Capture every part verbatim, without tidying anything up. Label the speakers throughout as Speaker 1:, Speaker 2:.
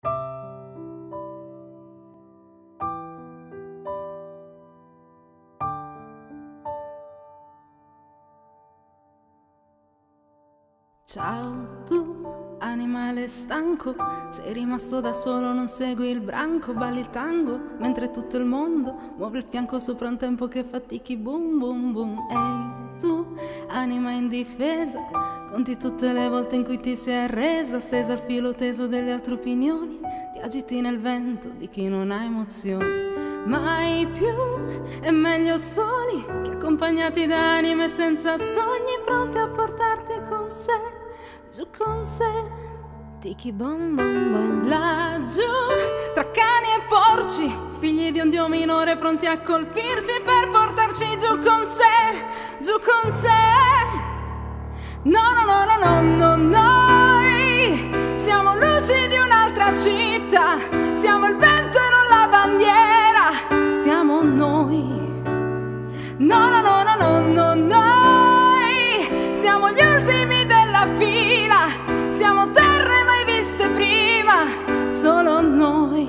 Speaker 1: Ciao tu, animale stanco, sei rimasto da solo, non segui il branco, balli il tango, mentre tutto il mondo muove il fianco sopra un tempo che fatichi, boom boom boom. Ehi tu, anima indifesa, conti tutte le volte in cui ti sei arresa, stesa al filo teso delle altre opinioni, ti agiti nel vento di chi non ha emozioni. Mai più è meglio soli che accompagnati da anime senza sogni, pronti a portarti con sé, giù con sé. Tiki bom bom bom. Laggiù, tra cani e porci, figli di un dio minore pronti a colpirci per portarci giù con sé, giù con sé. No, no, no, no, no, no, noi siamo luci di un'altra città, siamo il vento e non la bandiera, siamo noi. No, no, no, no, no, no, noi siamo gli ultimi della fila, siamo terre mai viste prima, solo noi.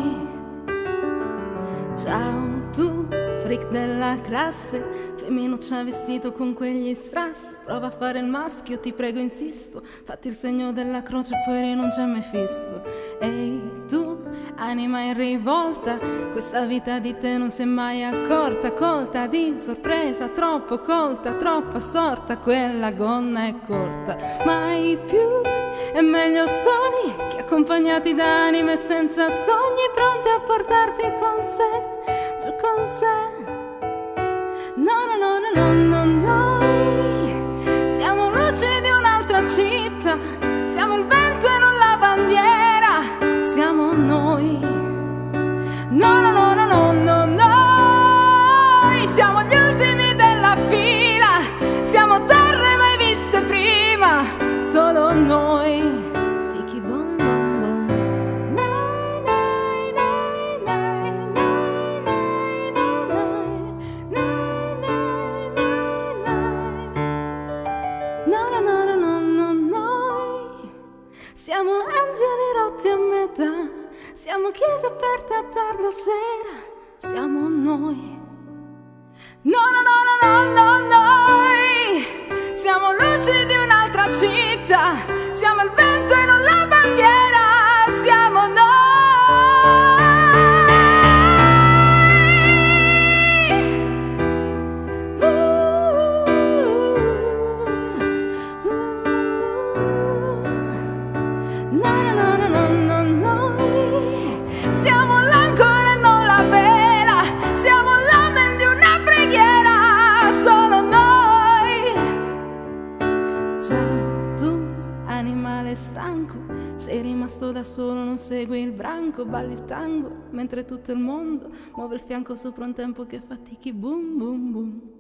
Speaker 1: Ciao tu, freak della classe, femminuccia vestito con quegli strass, prova a fare il maschio, ti prego insisto, fatti il segno della croce poi rinuncia a Mefisto. Ehi tu, anima in rivolta, questa vita di te non si è mai accorta, colta di sorpresa, troppo colta, troppo assorta, quella gonna è corta. Mai più è meglio soli che accompagnati da anime senza sogni, pronti a portarti con sé, giù con sé. No, no, no, no, no, no, noi siamo luci di un'altra città, siamo il vento e non la bandiera, siamo noi. No, no, no, no, no, no, noi siamo gli ultimi della fila, siamo terre mai viste prima, solo noi. Tiki bom bom bom. Nai, nai, nai, nai, nai, nai, nai, nai, nai, nai. No, no, no, no, no, no, noi siamo angeli rotti a metà, siamo chiese aperte a tarda sera, siamo noi. No, no, no, no, no, no, noi siamo luci di un'altra città, siamo il vento e non la bandiera, siamo noi. No, no, no, no, no, no, noi siamo l'ancora e non la vela, siamo l'amen di una preghiera, solo noi. Ciao tu, animale stanco, sei rimasto da solo, non segui il branco, balli il tango, mentre tutto il mondo muove il fianco sopra un tempo che fatichi, boom boom boom.